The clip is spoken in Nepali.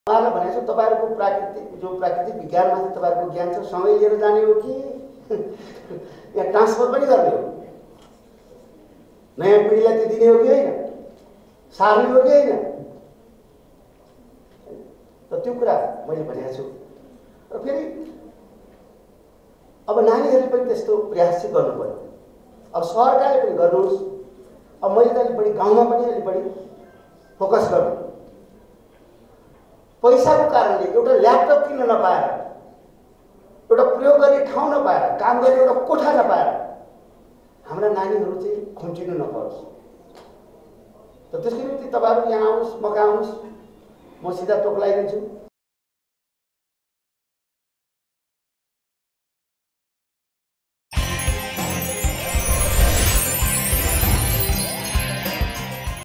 उहाँलाई भनेको छु तपाईहरुको प्राकृतिक विज्ञानमा तपाईहरुको ज्ञान छ सँगै लिएर जाने हो कि या ट्रान्सफर पनि गर्ने हो नयाँ पिढीलाई त्यो दिने हो कि हैन सार्ने हो कि हैन त त्यो कुरा मैले भनेको छु र फेरि अब नानीहरूले पनि त्यस्तो प्रयास चाहिँ गर्नु पर्यो अब सरकारले पनि गर्नुहोस् अब मैले त अलि बढी गाउँमा पनि अलि बढी फोकस गर्नु पैसाको कारणले एउटा ल्यापटप किन्न नपाएर एउटा प्रयोग गर्ने ठाउँ नपाएर काम गर्ने एउटा कोठा नपाएर हाम्रा नानीहरू चाहिँ खुम्चिनु नपरोस् त त्यसको निम्ति तपाईहरु यहाँ आउनुस् म कहाँ आउनुस् म सिधा टोक लगाइदिन्छु